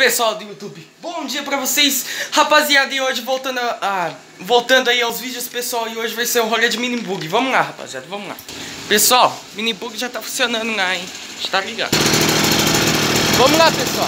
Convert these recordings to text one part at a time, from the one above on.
pessoal do YouTube, bom dia pra vocês, rapaziada. E hoje voltando aí aos vídeos, pessoal. E hoje vai ser um rolê de mini bug. Vamos lá, rapaziada, vamos lá. Pessoal, mini bug já tá funcionando lá, hein? A gente tá ligado. Vamos lá, pessoal.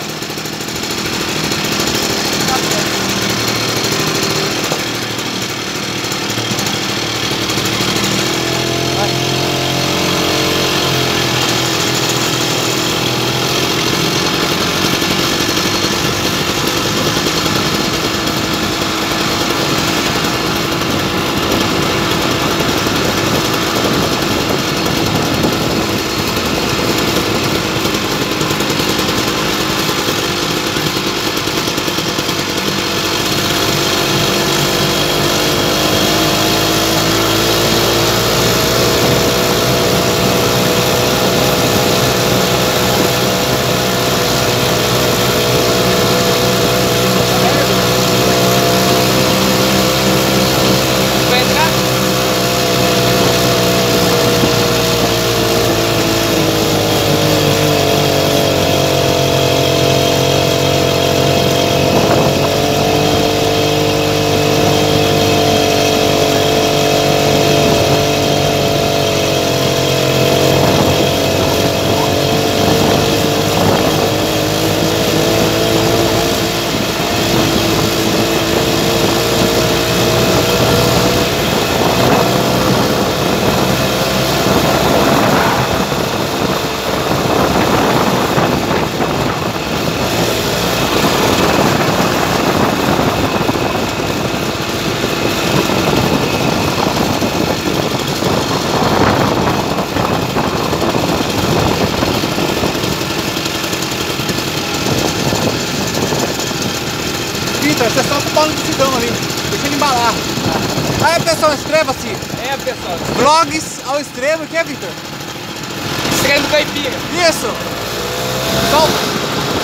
Vitor, você só o pau no decidão ali, deixa ele embalar. Aí pessoal, inscreva-se. É, pessoal, Vlogs ao extremo, o que é, Vitor? Extremo Caipira. Isso! Solta!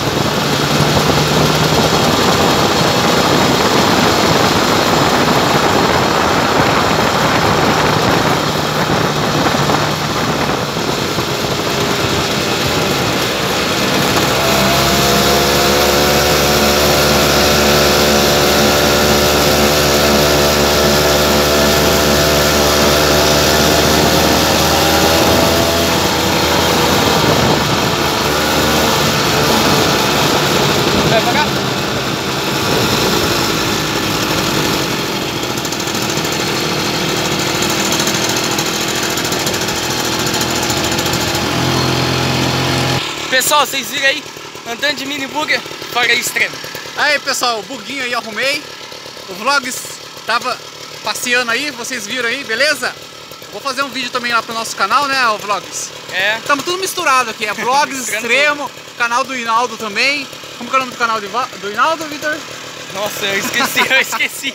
Vai pagar? Pessoal, vocês viram aí, andando de mini bugger para extremo. Aí pessoal, o buguinho aí arrumei. O Vlogs tava passeando aí, vocês viram aí, beleza? Vou fazer um vídeo também lá pro nosso canal, né, o Vlogs? É. Estamos tudo misturado aqui, é Vlogs extremo, canal do Hinaldo também. Como que é o nome do canal do Hinaldo, Vitor? Nossa, eu esqueci.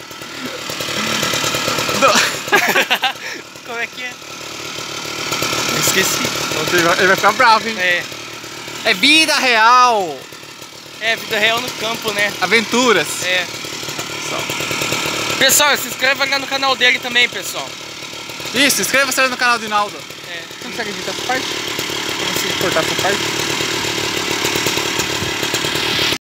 Como é que é? Eu esqueci. Ele vai ficar bravo, hein? É vida real. É, vida real no campo, né? Aventuras. É. Pessoal, se inscreva lá no canal dele também, pessoal. Isso, inscreva-se no canal do Hinaldo. É. Você consegue editar essa parte? Eu consigo cortar essa parte?